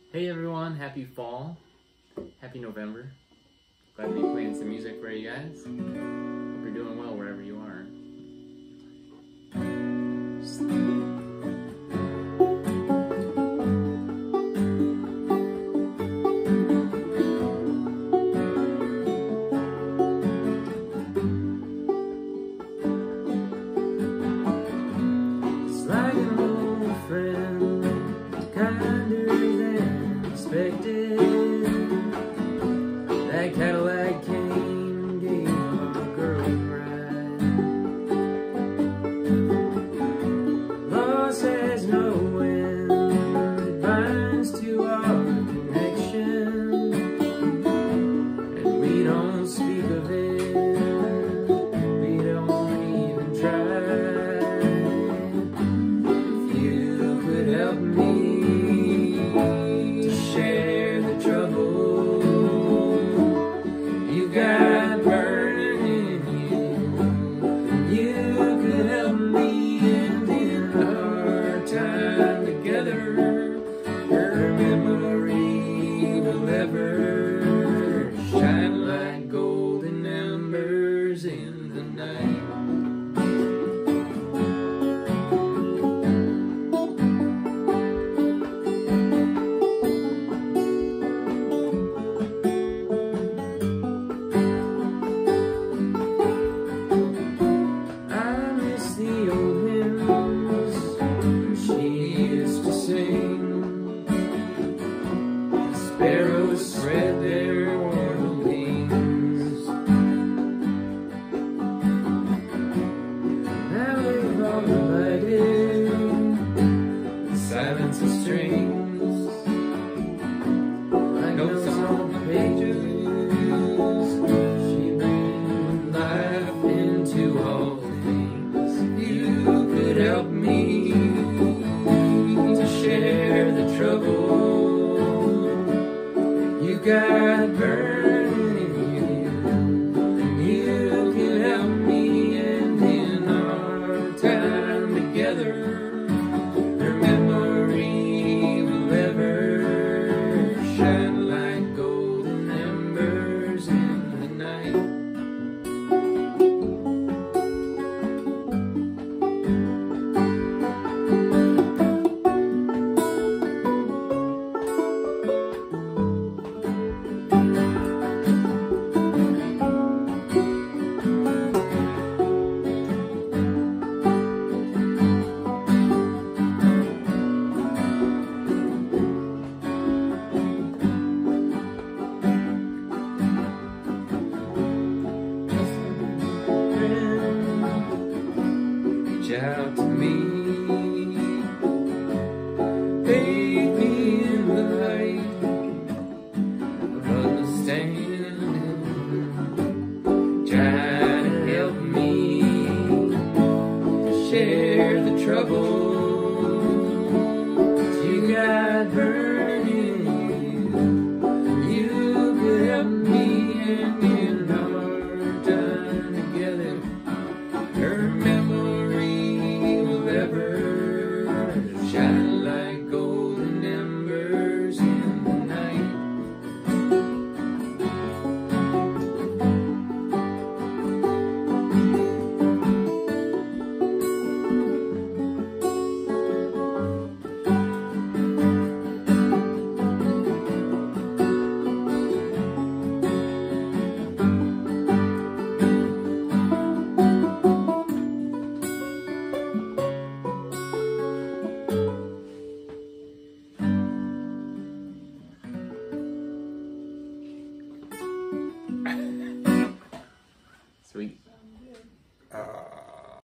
Hey everyone, happy fall, happy November. Glad to be playing some music for you guys. Hope you're doing well wherever you are. It's like an old friend, kinder than expected. That Cadillac came and gave our girl a ride. Loss has no end, it binds to our connection, and we don't speak of it, we don't even try. If you could help me to share the trouble got burning in you, you could help me, and in our time together, her memory will ever shine like golden embers in the night. The old hymns she used to sing, the sparrows spread their warm wings. Now they've all divided, the silence of strings, like notes on the pages. She breathed life into all help me to share the trouble you got burning in you. You can help me, and in our time together, her memory will ever shine like golden embers in the night. Reach out to me, bathe me in the light of understanding, try to help me to share the trouble you got burning.